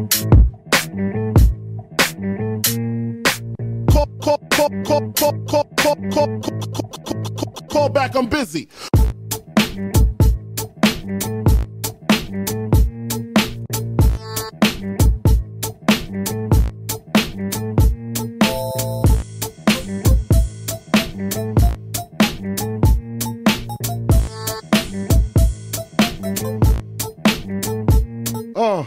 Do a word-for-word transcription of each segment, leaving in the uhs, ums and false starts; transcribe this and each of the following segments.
Call, call, call, call, call, call, call, call, call, call back, I'm busy. Uh.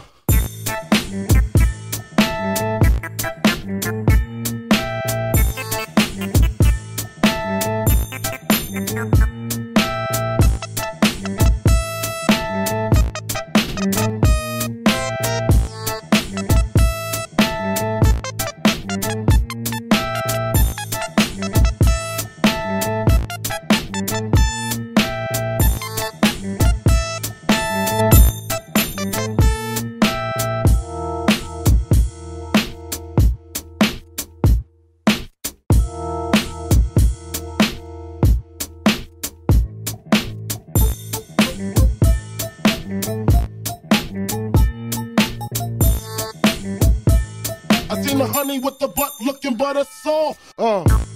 I seen the honey with the butt looking butter soft. Uh.